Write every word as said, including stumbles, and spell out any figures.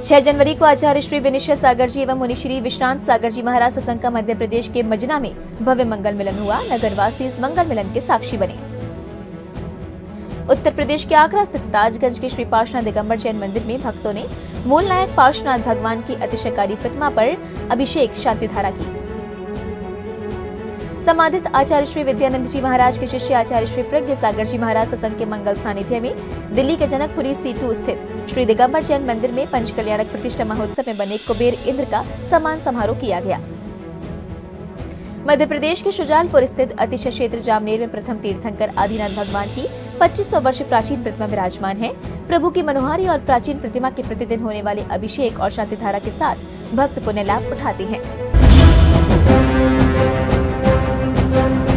छह जनवरी को आचार्य श्री विनिश्चय सागर जी एवं मुनि श्री विश्रांत सागर जी महाराज सत्संग का मध्य प्रदेश के मजना में भव्य मंगल मिलन हुआ। नगरवासी इस मंगल मिलन के साक्षी बने। उत्तर प्रदेश के आगरा स्थित ताजगंज के श्री पार्श्वनाथ दिगंबर जैन मंदिर में भक्तों ने मूल नायक पार्श्वनाथ भगवान की अतिशयकारी प्रतिमा पर अभिषेक शांति धारा की। समाधित आचार्य श्री विद्यानंद जी महाराज के शिष्य आचार्य श्री प्रज्ञ सागर जी महाराज सत्संग के मंगल सानिध्य में दिल्ली के जनकपुरी सी टू स्थित श्री दिगंबर जैन मंदिर में पंचकल्याणक प्रतिष्ठा महोत्सव में बने कुबेर इंद्र का सम्मान समारोह किया गया। मध्य प्रदेश के शुजालपुर स्थित अतिशय क्षेत्र जामनेर में प्रथम तीर्थंकर आदिनाथ भगवान की पच्चीस सौ वर्ष प्राचीन प्रतिमा विराजमान है। प्रभु की मनोहारी और प्राचीन प्रतिमा के प्रतिदिन होने वाले अभिषेक और शांति धारा के साथ भक्त पुण्य लाभ उठाते हैं।